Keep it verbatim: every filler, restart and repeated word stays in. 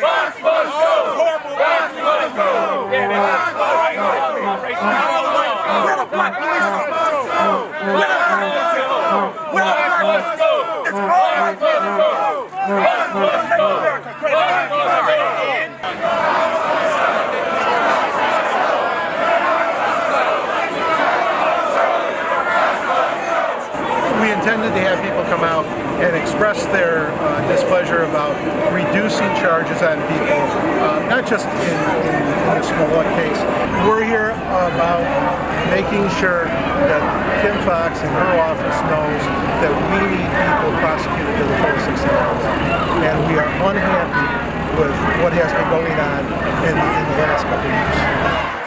Foxx must go! Foxx must go! Yeah, that's right. Where the black police must go! Where the black police go! Where the black police go! It's all right! Foxx must go! Foxx must go! Foxx must go! We intended to have people come out and express their uh, displeasure about reducing charges on people, uh, not just in, in, in the Smollett case. We're here about making sure that Kim Foxx and her office knows that we need people prosecuted to the fullest extent. And we are unhappy with what has been going on in, in the last couple of years.